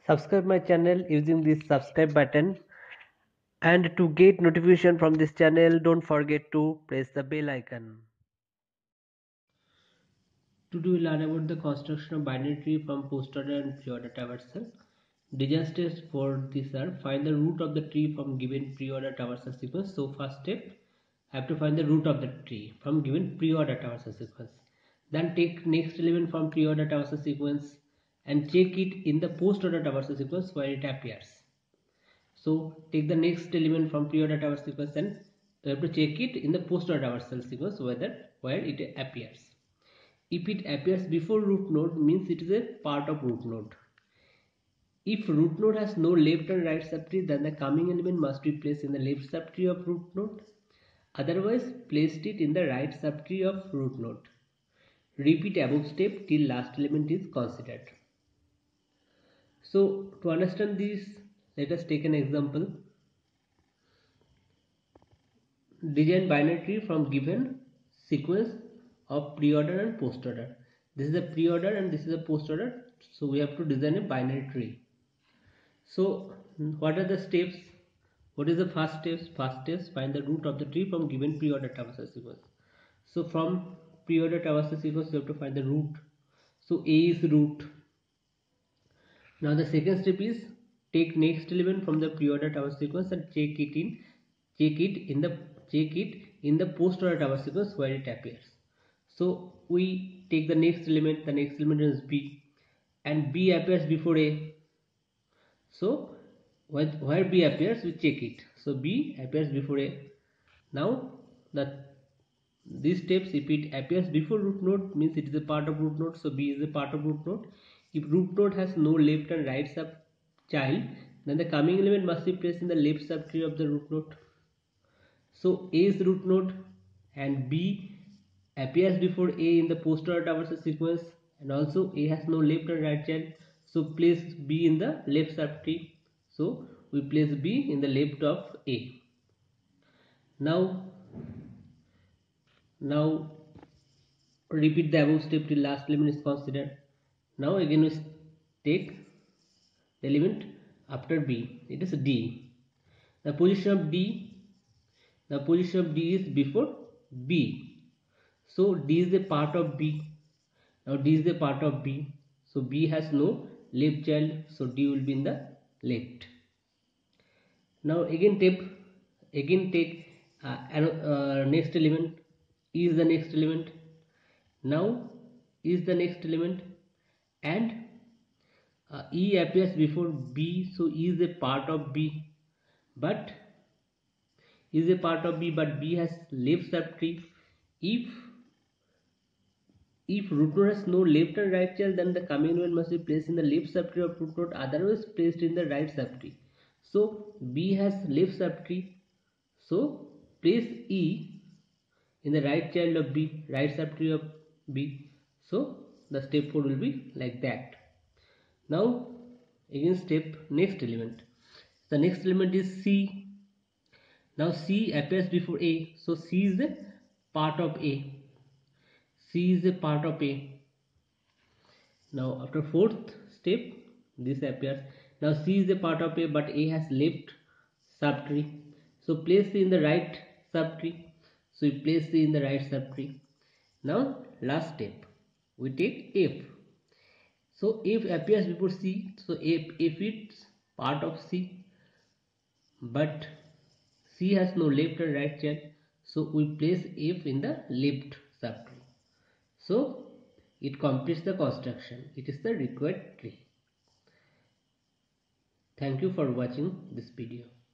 Subscribe my channel using this subscribe button, and to get notification from this channel don't forget to press the bell icon. Today we learn about the construction of binary tree from postorder and preorder traversal. Design steps for this are: find the root of the tree from given preorder traversal sequence. So first step, I have to find the root of the tree from given preorder traversal sequence. Then take next element from preorder traversal sequence and check it in the postorder traversal sequence where it appears. So take the next element from preorder traversal sequence and you have to check it in the postorder traversal sequence where it appears. If it appears before root node, means it is a part of root node. If root node has no left and right subtree, then the coming element must be placed in the left subtree of root node. Otherwise, placed it in the right subtree of root node. Repeat above step till last element is considered. So to understand this, let us take an example. Design binary tree from given sequence of preorder and postorder. This is a preorder and this is a postorder. So we have to design a binary tree. So what are the steps? What is the first steps? First steps, find the root of the tree from given preorder traversal sequence. So from preorder traversal sequence you have to find the root. So A is root. Now the second step is take next element from the preorder traversal sequence and check it in the postorder traversal sequence where it appears. So we take the next element is B, and B appears before A. So where B appears, we check it. So B appears before A. Now these steps, if it appears before root node, means it is a part of root node. So B is a part of root node. If root node has no left and right sub child, then the coming element must be placed in the left subtree of the root node. So A is root node and B appears before A in the postorder traversal sequence, and also A has no left and right child. So place B in the left subtree. So we place B in the left of A. Now repeat the above step till last element is considered. Now again we take the element after B. It is D. The position of D is before B. So D is a part of B. Now D is a part of B. So B has no left child. So D will be in the left. Now again take next element. E is the next element. Now E is the next element, and E appears before B. So E is a part of B, but B has left subtree. If root node has no left and right child, then the coming element must be placed in the left subtree of root node, otherwise placed in the right subtree. So B has left subtree, so place E in the right child of B, right subtree of B. So the step 4 will be like that. Now again next element. The next element is C. Now C appears before A, so C is a part of A. C is a part of A. Now after fourth step, this appears. Now C is a part of A, but A has left subtree. So place C in the right subtree. So we place C in the right subtree. Now last step, we take F. So F appears before C. So if it's part of C, but C has no left and right child. So we place F in the left subtree. So it completes the construction. It is the required tree. Thank you for watching this video.